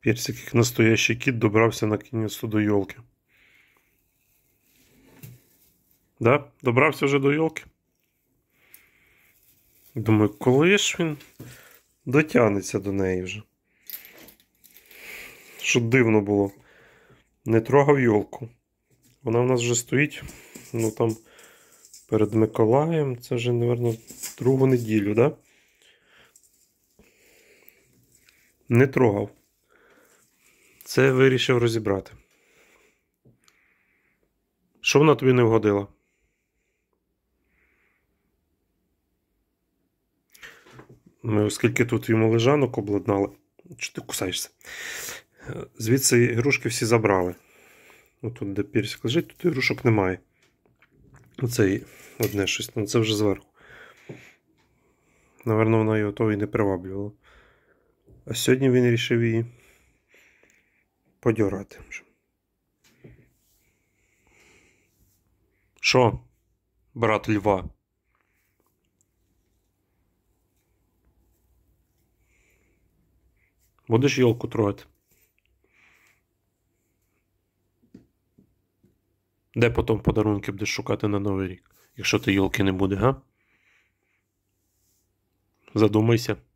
Персик, як настоящий кіт, добрався наконец-то до йолки. Да? Добрався вже до йолки? Думаю, коли ж він дотягнеться до неї вже? Що дивно було. Не трогав йолку. Вона в нас вже стоїть, ну там, перед Миколаєм. Це вже, мабуть, другу неділю, да? Не трогав. Це вирішив розібрати. Що вона тобі не вгодила? Ми, оскільки тут йому лежанок обладнали. Чого ти кусаєшся? Звідси ігрушки всі забрали. Отут, де персик лежить, тут ігрушок немає. Оце одне щось, ну це вже зверху. Наверно, вона його того і не приваблювала. А сьогодні він вирішив її подьорати. Що, брат Льва? Будеш йолку трогати? Де потім подарунки будеш шукати на Новий рік, якщо ти йолки не буде, га? Задумайся.